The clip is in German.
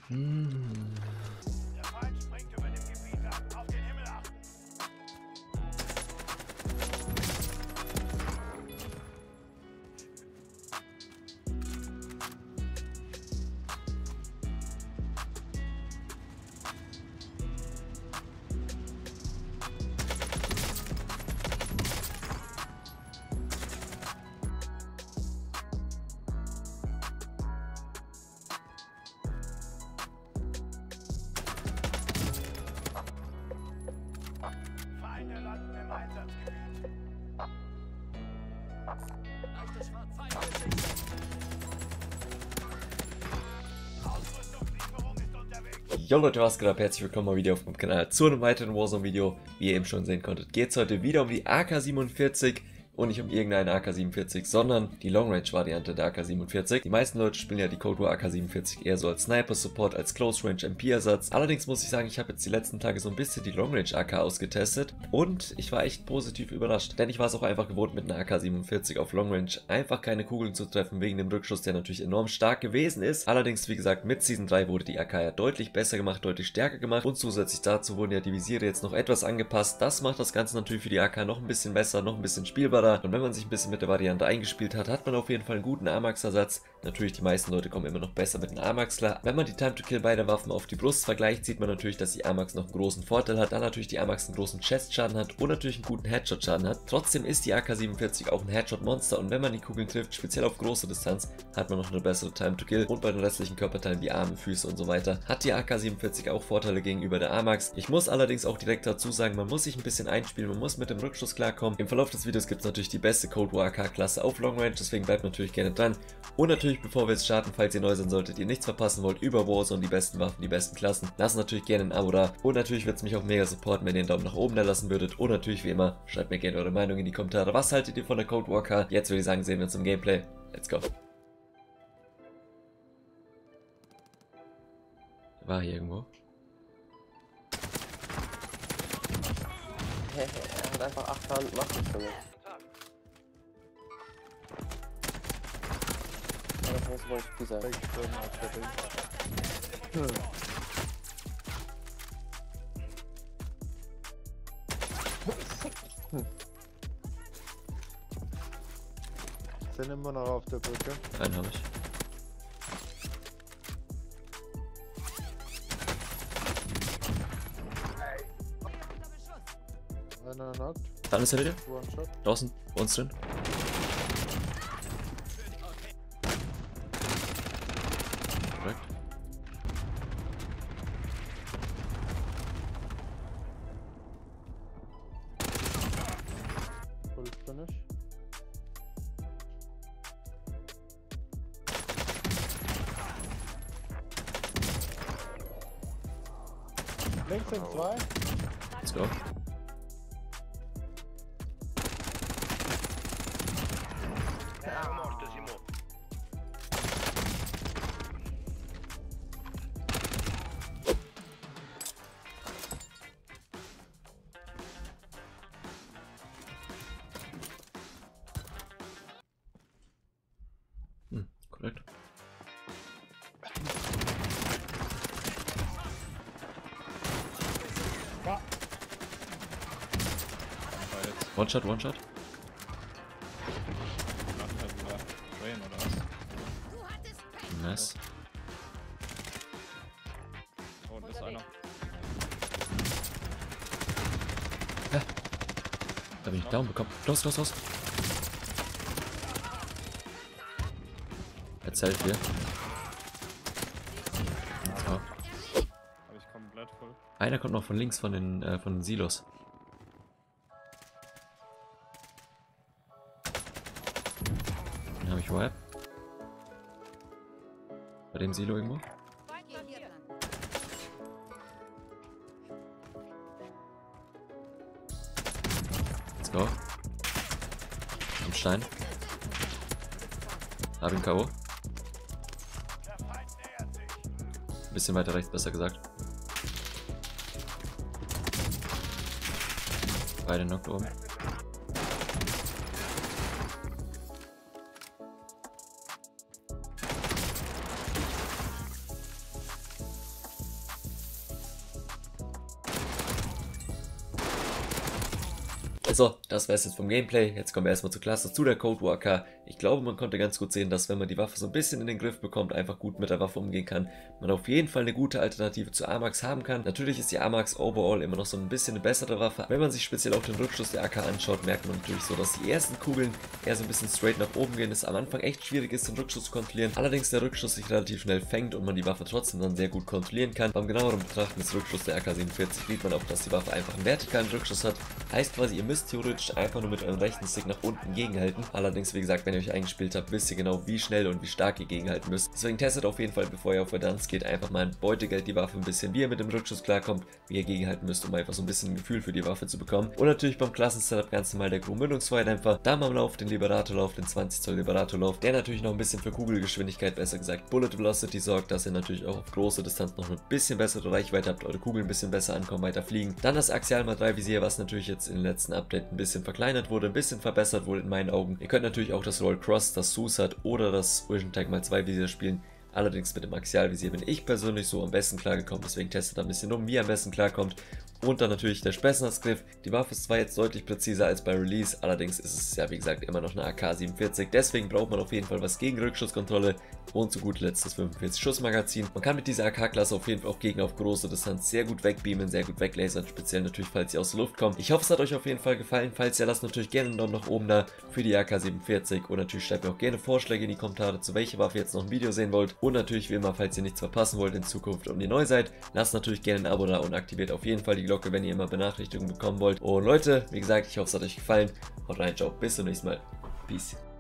Der Feind springt über dem Gebiet ab. Auf den Himmel achten. Feinde landen im Einsatzgebiet. Ausrüstungslieferung ist unterwegs. Jo Leute, was geht ab? Herzlich willkommen mal wieder auf meinem Kanal zu einem weiteren Warzone-Video. Wie ihr eben schon sehen konntet, geht es heute wieder um die AK-47 und nicht um irgendeine AK-47, sondern die Long-Range-Variante der AK-47. Die meisten Leute spielen ja die Cold War AK-47 eher so als Sniper-Support, als Close-Range-MP-Ersatz. Allerdings muss ich sagen, ich habe jetzt die letzten Tage so ein bisschen die Long-Range-AK ausgetestet und ich war echt positiv überrascht, denn ich war es auch einfach gewohnt, mit einer AK-47 auf Long-Range einfach keine Kugeln zu treffen, wegen dem Rückschuss, der natürlich enorm stark gewesen ist. Allerdings, wie gesagt, mit Season 3 wurde die AK ja deutlich besser gemacht, deutlich stärker gemacht und zusätzlich dazu wurden ja die Visiere jetzt noch etwas angepasst. Das macht das Ganze natürlich für die AK noch ein bisschen besser, noch ein bisschen spielbarer. Und wenn man sich ein bisschen mit der Variante eingespielt hat, hat man auf jeden Fall einen guten AMAX-Ersatz. Natürlich, die meisten Leute kommen immer noch besser mit dem AMAX klar. Wenn man die Time to Kill beider Waffen auf die Brust vergleicht, sieht man natürlich, dass die AMAX noch einen großen Vorteil hat, da natürlich die AMAX einen großen Chest-Schaden hat und natürlich einen guten Headshot-Schaden hat. Trotzdem ist die AK-47 auch ein Headshot-Monster und wenn man die Kugeln trifft, speziell auf große Distanz, hat man noch eine bessere Time to Kill und bei den restlichen Körperteilen wie Arme, Füße und so weiter, hat die AK-47 auch Vorteile gegenüber der AMAX. Ich muss allerdings auch direkt dazu sagen, man muss sich ein bisschen einspielen, man muss mit dem Rückschuss klarkommen. Im Verlauf des Videos gibt es natürlich die beste Cold War AK-Klasse auf Long Range, deswegen bleibt natürlich gerne dran. Und natürlich, bevor wir jetzt starten, falls ihr neu sein solltet, ihr nichts verpassen wollt über Warzone, die besten Waffen, die besten Klassen, lasst natürlich gerne ein Abo da. Und natürlich wird es mich auch mega supporten, wenn ihr einen Daumen nach oben da lassen würdet. Und natürlich, wie immer, schreibt mir gerne eure Meinung in die Kommentare. Was haltet ihr von der Cold War AK? Jetzt würde ich sagen, sehen wir uns im Gameplay. Let's go. War hier irgendwo? Er hat einfach 8 Waffen für mich. Ja, das muss wohl ein Spiel sein. Sind immer noch auf der Brücke. Einen habe ich. Einer knockt. Dann ist er wieder. One-Shot. Draußen, bei uns drin. Korrekt. Full finish. Links sind 2. Let's go. Morte, Simon. Korrekt. One-Shot, One-Shot. Nice. Oh, und das ist einer. Da bin ich down bekommen. Los, los, los. Erzählt dir. So. Habe ich komplett voll. Einer kommt noch von links von den Silos. Den habe ich Wipe. Bei dem Silo irgendwo. Let's go. Am Stein. Hab ihn K.O. Der Feind nähert sich. Ein bisschen weiter rechts, besser gesagt. Beide knockt oben. So, das wäre es jetzt vom Gameplay. Jetzt kommen wir erstmal zur Klasse, zu der Cold War AK. Ich glaube, man konnte ganz gut sehen, dass wenn man die Waffe so ein bisschen in den Griff bekommt, einfach gut mit der Waffe umgehen kann, man auf jeden Fall eine gute Alternative zur AMAX haben kann. Natürlich ist die AMAX overall immer noch so ein bisschen eine bessere Waffe. Wenn man sich speziell auch den Rückschuss der AK anschaut, merkt man natürlich so, dass die ersten Kugeln eher so ein bisschen straight nach oben gehen. Es am Anfang echt schwierig ist, den Rückschuss zu kontrollieren. Allerdings der Rückschuss sich relativ schnell fängt und man die Waffe trotzdem dann sehr gut kontrollieren kann. Beim genaueren Betrachten des Rückschuss der AK-47 sieht man auch, dass die Waffe einfach einen vertikalen Rückschuss hat. Heißt quasi, ihr müsst theoretisch einfach nur mit eurem rechten Stick nach unten gegenhalten. Allerdings, wie gesagt, wenn ihr euch eingespielt habt, wisst ihr genau, wie schnell und wie stark ihr gegenhalten müsst. Deswegen testet auf jeden Fall, bevor ihr auf Verdansk geht, einfach mal ein Beutegeld die Waffe ein bisschen, wie ihr mit dem Rückschuss klarkommt, wie ihr gegenhalten müsst, um einfach so ein bisschen ein Gefühl für die Waffe zu bekommen. Und natürlich beim Klassensetup ganz normal der Gro-Mündungsfeuerdämpfer, Damm-am-Lauf, den Liberatorlauf, den 20 Zoll Liberatorlauf, der natürlich noch ein bisschen für Kugelgeschwindigkeit, besser gesagt Bullet Velocity sorgt, dass ihr natürlich auch auf große Distanz noch ein bisschen bessere Reichweite habt, eure Kugeln ein bisschen besser ankommen, weiter fliegen. Dann das Axial x3 Visier, was natürlich jetzt in den letzten Update ein bisschen verkleinert wurde, ein bisschen verbessert wurde in meinen Augen. Ihr könnt natürlich auch das Roll Cross, das SUSAT oder das Vision Tag x2 Visier spielen. Allerdings mit dem Axialvisier bin ich persönlich so am besten klargekommen, deswegen testet da ein bisschen um, wie ihr am besten klarkommt. Und dann natürlich der Spessnersgriff. Die Waffe ist zwar jetzt deutlich präziser als bei Release, allerdings ist es ja wie gesagt immer noch eine AK-47. Deswegen braucht man auf jeden Fall was gegen Rückschusskontrolle und zu guter Letzt das 45 Schuss Magazin. Man kann mit dieser AK-Klasse auf jeden Fall auch Gegner auf große Distanz sehr gut wegbeamen, sehr gut weglasern, speziell natürlich falls sie aus der Luft kommen. Ich hoffe, es hat euch auf jeden Fall gefallen. Falls ja, lasst natürlich gerne einen Daumen nach oben da für die AK-47 und natürlich schreibt mir auch gerne Vorschläge in die Kommentare, zu welcher Waffe ihr jetzt noch ein Video sehen wollt. Und natürlich wie immer, falls ihr nichts verpassen wollt in Zukunft und ihr neu seid, lasst natürlich gerne ein Abo da und aktiviert auf jeden Fall die Glocke, wenn ihr immer Benachrichtigungen bekommen wollt. Und Leute, wie gesagt, ich hoffe, es hat euch gefallen. Haut rein, ciao, bis zum nächsten Mal. Peace.